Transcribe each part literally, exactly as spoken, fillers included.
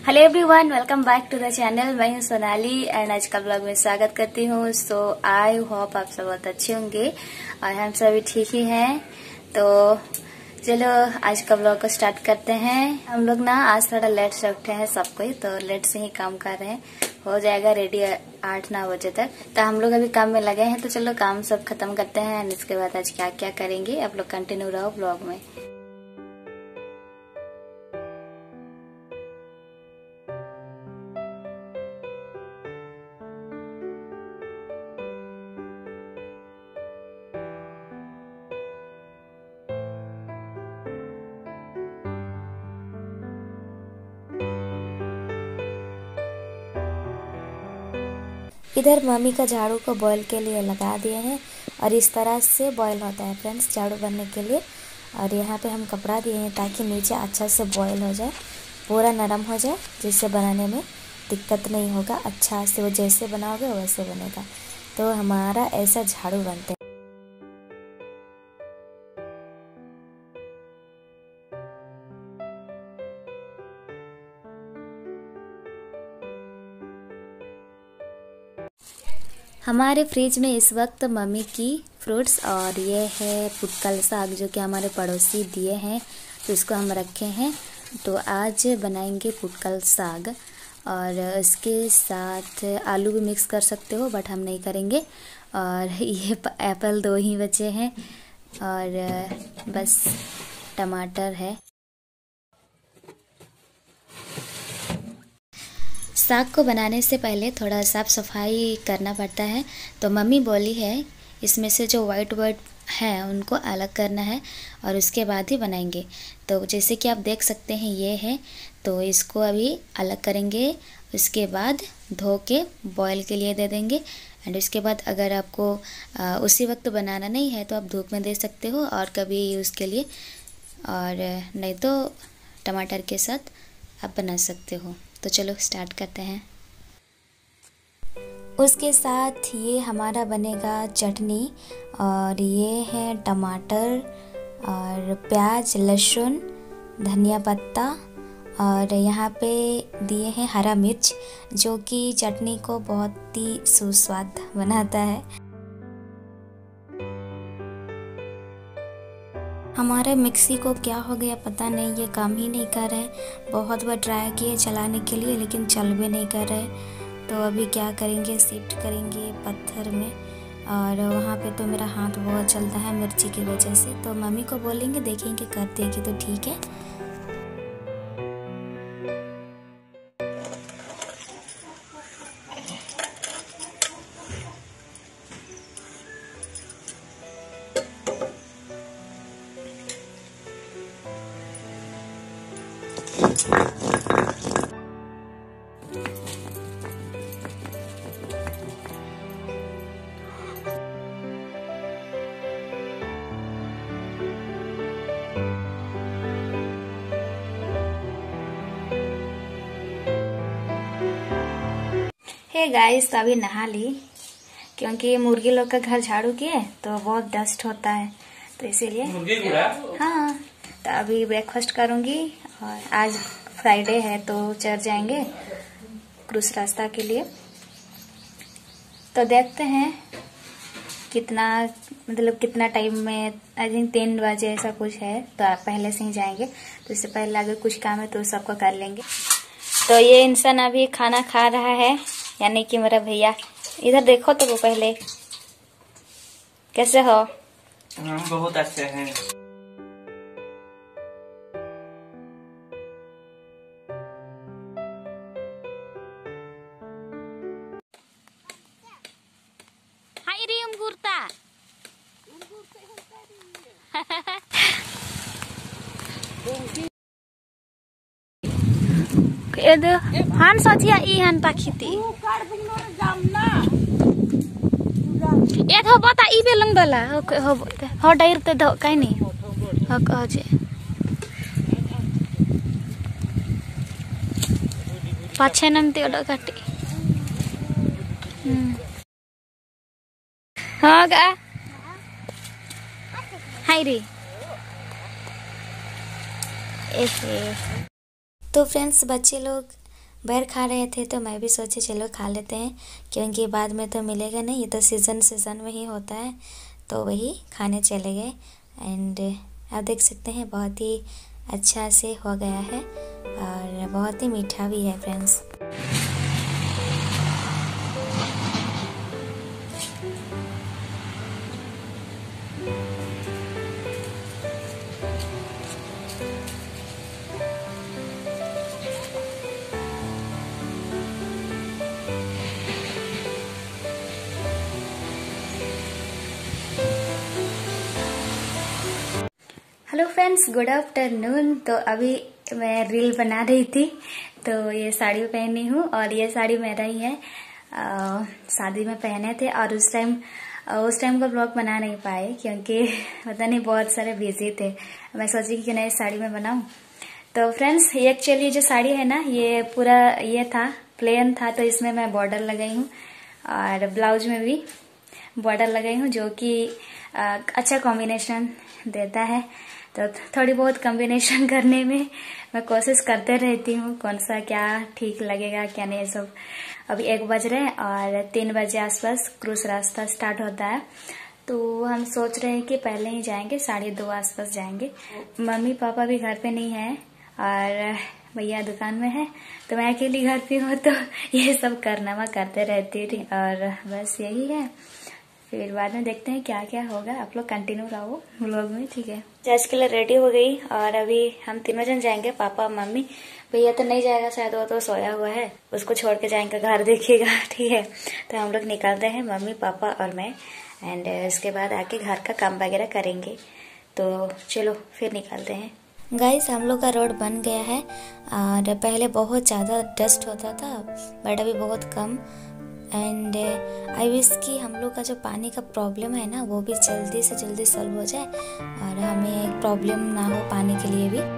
Hello everyone, welcome back to the channel. मैं हूं Sonali and आज का ब्लॉग में स्वागत करती हूं। सो आई होप आप सब बहुत अच्छे होंगे और हम सभी ठीक ही हैं। तो चलो आज का ब्लॉग को स्टार्ट करते हैं। हम लोग ना आज थोड़ा लेट से उठे हैं सब कोई, तो लेट से ही काम कर रहे हैं। हो जाएगा रेडी आठ नौ बजे तक। तो हम लोग अभी काम में लगे हैं, तो चलो काम सब खत्म करते हैं एंड इसके बाद आज क्या क्या करेंगे आप लोग कंटिन्यू रहो ब्लॉग में। इधर मम्मी का झाड़ू को बॉईल के लिए लगा दिए हैं और इस तरह से बॉईल होता है फ्रेंड्स झाड़ू बनने के लिए। और यहाँ पे हम कपड़ा दिए हैं ताकि नीचे अच्छा से बॉईल हो जाए, पूरा नरम हो जाए, जिससे बनाने में दिक्कत नहीं होगा। अच्छा से वो जैसे बनाओगे वैसे बनेगा। तो हमारा ऐसा झाड़ू बनते हैं। हमारे फ्रिज में इस वक्त मम्मी की फ्रूट्स और ये है पुटकल साग जो कि हमारे पड़ोसी दिए हैं, तो इसको हम रखे हैं। तो आज बनाएंगे पुटकल साग और इसके साथ आलू भी मिक्स कर सकते हो, बट हम नहीं करेंगे। और ये एप्पल दो ही बचे हैं और बस टमाटर है। साग को बनाने से पहले थोड़ा साफ सफाई करना पड़ता है। तो मम्मी बोली है इसमें से जो वाइट वाइट है उनको अलग करना है और उसके बाद ही बनाएंगे। तो जैसे कि आप देख सकते हैं ये है, तो इसको अभी अलग करेंगे। उसके बाद धो के बॉईल के लिए दे देंगे। एंड उसके बाद अगर आपको आ, उसी वक्त बनाना नहीं है तो आप धूप में दे सकते हो और कभी यूज़ के लिए, और नहीं तो टमाटर के साथ आप बना सकते हो। तो चलो स्टार्ट करते हैं। उसके साथ ये हमारा बनेगा चटनी, और ये है टमाटर और प्याज, लहसुन, धनिया पत्ता, और यहाँ पे दिए हैं हरा मिर्च जो कि चटनी को बहुत ही सुस्वाद बनाता है। हमारे मिक्सी को क्या हो गया पता नहीं, ये काम ही नहीं कर रहे। बहुत बार ट्राई किए चलाने के लिए लेकिन चल भी नहीं कर रहे। तो अभी क्या करेंगे, शिफ्ट करेंगे पत्थर में। और वहाँ पे तो मेरा हाथ बहुत चलता है मिर्ची की वजह से। तो मम्मी को बोलेंगे, देखेंगे कर देगी तो ठीक है। हे गाइस, तो अभी नहा ली क्योंकि मुर्गी लोग का घर झाड़ू किए तो बहुत डस्ट होता है, तो इसीलिए हाँ। तो अभी ब्रेकफास्ट करूंगी और आज फ्राइडे है तो चर्च जाएंगे क्रूस रास्ता के लिए। तो देखते हैं कितना मतलब कितना टाइम में, आई थिंक तीन बजे ऐसा कुछ है, तो आप पहले से ही जाएंगे। तो इससे पहले अगर कुछ काम है तो सबको कर लेंगे। तो ये इंसान अभी खाना खा रहा है, यानी कि मेरा भैया। इधर देखो तो वो पहले, कैसे हो? हम बहुत अच्छे हैं। हाय रे उमगुरता एदो हान सजिया ई हान पाखिती ए थो बता ई बेलंग बला हो हो डाइर ते ध काई नहीं हो कह जे पाछे नंते ओड काटी हां गा हाय रे एहे। तो फ्रेंड्स बच्चे लोग बैर खा रहे थे तो मैं भी सोचे चलो खा लेते हैं, क्योंकि बाद में तो मिलेगा नहीं, ये तो सीज़न सीज़न में ही होता है। तो वही खाने चले गए। एंड आप देख सकते हैं बहुत ही अच्छा से हो गया है और बहुत ही मीठा भी है friends. Hello friends, good afternoon. तो अभी मैं रील बना रही थी, तो ये साड़ी पहनी हूँ और ये साड़ी मेरा ही है। आ, शादी में पहने थे और उस टाइम उस टाइम का ब्लॉग बना नहीं पाए, क्योंकि पता नहीं बहुत सारे बिजी थे। मैं सोची कि नई साड़ी में बनाऊं। तो फ्रेंड्स, ये एक्चुअली जो साड़ी है ना, ये पूरा ये था प्लेन था, तो इसमें मैं बॉर्डर लगाई हूँ और ब्लाउज में भी बॉर्डर लगाई हूँ, जो कि अच्छा कॉम्बिनेशन देता है। तो थोड़ी बहुत कॉम्बिनेशन करने में मैं कोशिश करते रहती हूँ, कौन सा क्या ठीक लगेगा क्या नहीं सब। अभी एक बज रहे हैं और तीन बजे आसपास क्रूज रास्ता स्टार्ट होता है, तो हम सोच रहे हैं कि पहले ही जाएंगे, साढ़े दो आसपास जाएंगे। मम्मी पापा भी घर पे नहीं है और भैया दुकान में है, तो मैं अकेली घर पे हूँ, तो ये सब करना मैं करते रहती थी और बस यही है। फिर बाद में देखते हैं क्या क्या होगा। आप लोग कंटिन्यू रहो व्लॉग में, ठीक है। आज के लिए रेडी हो गई और अभी हम तीनों जन जाएंगे, पापा मम्मी। भैया तो नहीं जाएगा शायद, वो तो सोया हुआ है, उसको छोड़ के जाएंगे, घर देखिएगा, ठीक है। तो हम लोग निकलते हैं, मम्मी पापा और मैं। एंड इसके बाद आके घर का काम वगैरह करेंगे। तो चलो फिर निकलते हैं। गाइस, हम लोग का रोड बन गया है और पहले बहुत ज़्यादा डस्ट होता था, बट अभी बहुत कम। एंड आई विश कि हम लोग का जो पानी का प्रॉब्लम है ना, वो भी जल्दी से जल्दी सॉल्व हो जाए और हमें प्रॉब्लम ना हो पानी के लिए भी।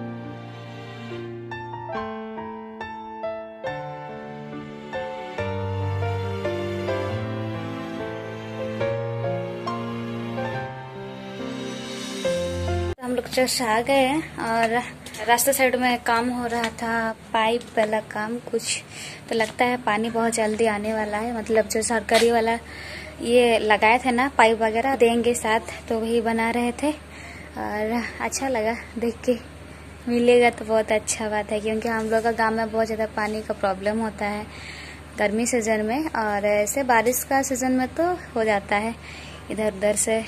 हम लोग जस्ट आ गए हैं और रास्ते साइड में काम हो रहा था, पाइप वाला काम कुछ, तो लगता है पानी बहुत जल्दी आने वाला है। मतलब जो सरकारी वाला ये लगाए थे ना पाइप वगैरह देंगे साथ, तो वही बना रहे थे और अच्छा लगा देख के। मिलेगा तो बहुत अच्छा बात है, क्योंकि हम लोग का गांव में बहुत ज़्यादा पानी का प्रॉब्लम होता है गर्मी सीजन में, और ऐसे बारिश का सीजन में तो हो जाता है इधर उधर से।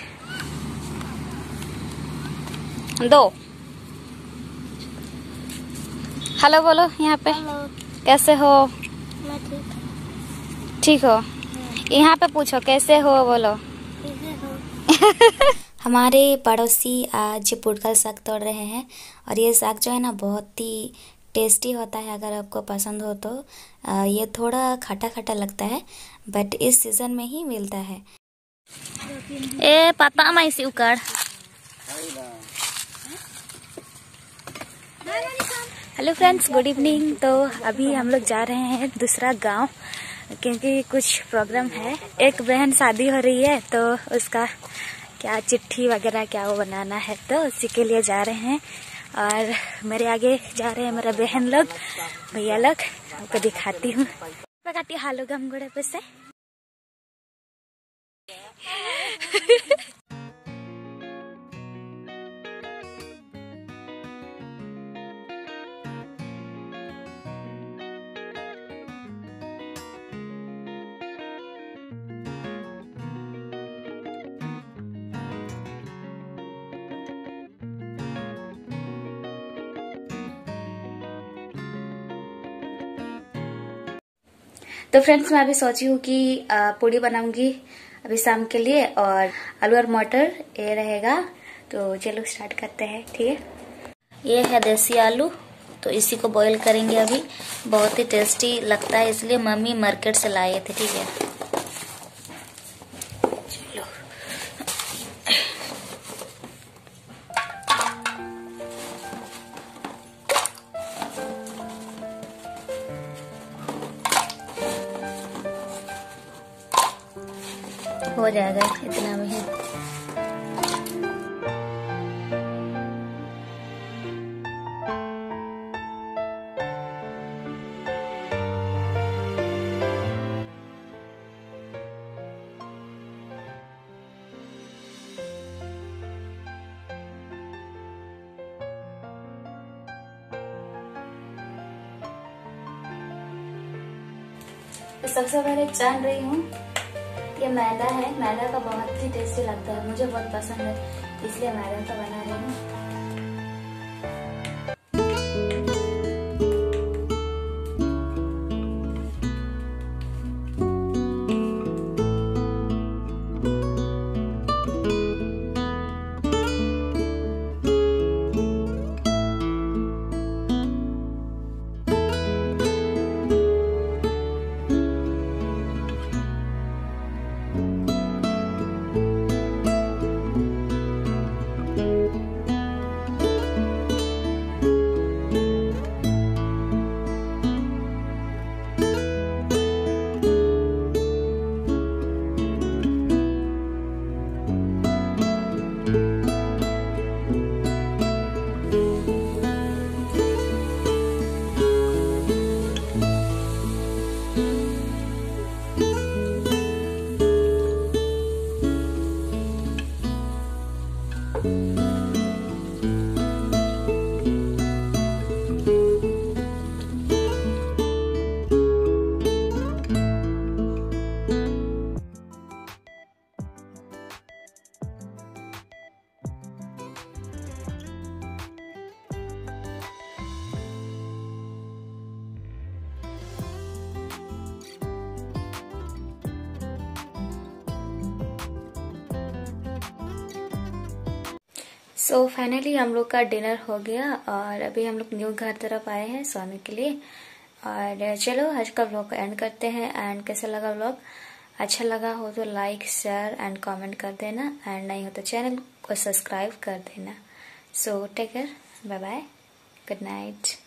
दो हेलो बोलो यहाँ पे। हेलो। कैसे हो? मैं ठीक ठीक हो? यहाँ पे पूछो कैसे हो, बोलो। कैसे हो? हमारे पड़ोसी आज पुटकल साग तोड़ रहे हैं और ये साग जो है ना बहुत ही टेस्टी होता है। अगर आपको पसंद हो तो ये थोड़ा खट्टा खट्टा लगता है, बट इस सीजन में ही मिलता है। ए पता मैं इसी उकड़। Hello friends, good evening. तो अभी हम लोग जा रहे हैं दूसरा गांव, क्योंकि कुछ प्रोग्राम है। एक बहन शादी हो रही है, तो उसका क्या चिट्ठी वगैरह क्या वो बनाना है, तो उसी के लिए जा रहे हैं। और मेरे आगे जा रहे हैं मेरा बहन लोग, भैया लोग। आपको दिखाती हूँ काटी हालो गम गोड़े पे से। तो फ्रेंड्स, मैं अभी सोची हूँ कि पूड़ी बनाऊंगी अभी शाम के लिए, और आलू और मटर ये रहेगा। तो चलो स्टार्ट करते हैं, ठीक है। ये है देसी आलू, तो इसी को बॉईल करेंगे अभी। बहुत ही टेस्टी लगता है, इसलिए मम्मी मार्केट से लाए थे, ठीक है। चलो हो जाएगा इतना में ही। तो सबसे पहले जान रही हूँ ये मैदा है। मैदा का बहुत ही टेस्टी लगता है, मुझे बहुत पसंद है, इसलिए मैदा का बना रही हूँ। सो so, फाइनली हम लोग का डिनर हो गया और अभी हम लोग न्यू घर तरफ आए हैं सोने के लिए। और चलो आज का व्लॉग एंड करते हैं। एंड कैसा लगा व्लॉग? अच्छा लगा हो तो लाइक शेयर एंड कमेंट कर देना, एंड नहीं हो तो चैनल को सब्सक्राइब कर देना। So take care, bye bye, good night.